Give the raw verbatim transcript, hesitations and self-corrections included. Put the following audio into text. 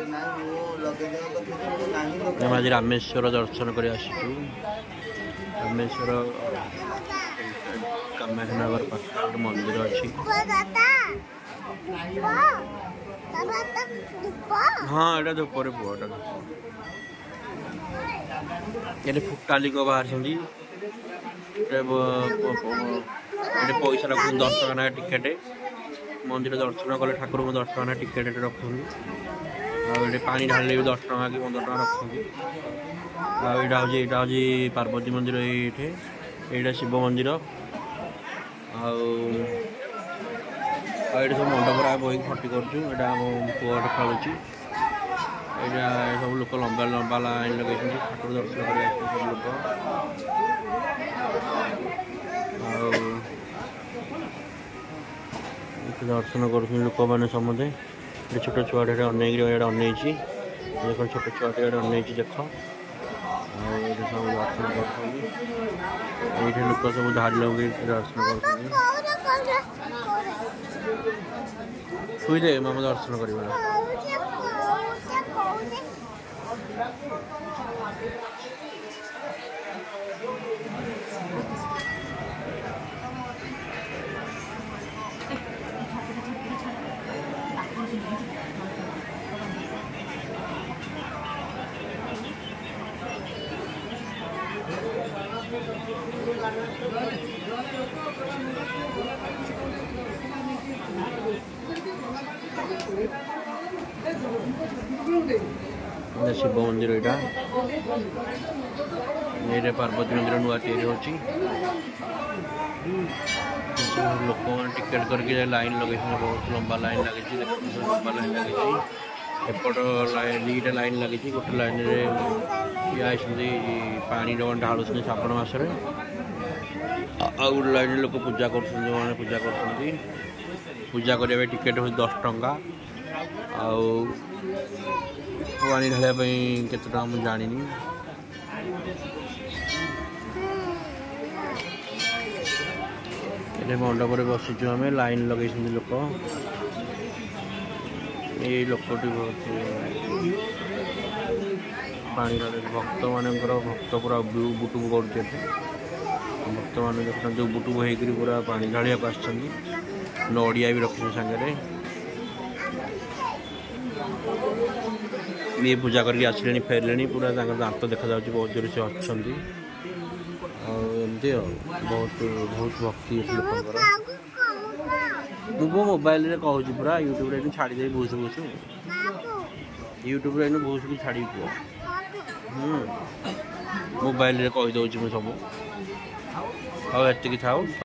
आज रामेश्वर दर्शन कर रामेश्वर कामाख्यानगर पास मंदिर अच्छी। हाँ एटा धूप पुआ ये फुटाली बाहर पैसा रख दस टका टिकेट मंदिर दर्शन कले ठाकुर को दस टका टिकेट रखुँ पानी ढाले भी दस टका कि पंद्रह टका रखुँ। यहाँ हूँ यहाँ हूँ पार्वती मंदिर ये यहाँ शिव मंदिर आठ सब मंडप बही खटी कर पुआ खेलुची यहाँ सब लोग लंबा लंबा लाइन लगे ठाकुर दर्शन कर लोक दर्शन कर लोक मैंने समझे छोट छुआटे अनेक अनईची देख छोट छुआटे अनईची देख सब दर्शन कर लोक सब धाड़ी लगे दर्शन कर शुईदे मामा दर्शन कर शिव मंदिर यहाँ ये पार्वती मंदिर नुआ तैयारी होची लोक टिकेट करके लाइन लगे बहुत लंबा लाइन लगी लंबा लाइन लगी एपट दुईटा लाइन लगी गोटे लाइन रे पानी ढालुं श्रावण मसरे आ गोटे लाइन लोक पूजा कर पूजा कर पूजा करने टिकेट हो दस टंका पानी ढालिया केते टका मुझे जानी ये मंडप बसीचु आम लाइन लगे लोक ये लोकटी बहुत पानी भक्त मान भक्त पूरा बुटुब कर भक्त मान देखना जो बुटुब होकर पूरा पानी ढालिया नड़िया भी रखी सागर ये पूजा करके आसिले फेरले पूरा दांत देखा जा बहुत जोर से अच्छा एमती बहुत बहुत भक्ति लोक मुझे मोबाइल रे कहूँ पूरा यूट्यूब रे छाड़ी दे भूस भूस यूट्यूब रे भूस भी छाड़ी पुआ मोबाइल रे कही दौर सब आती था।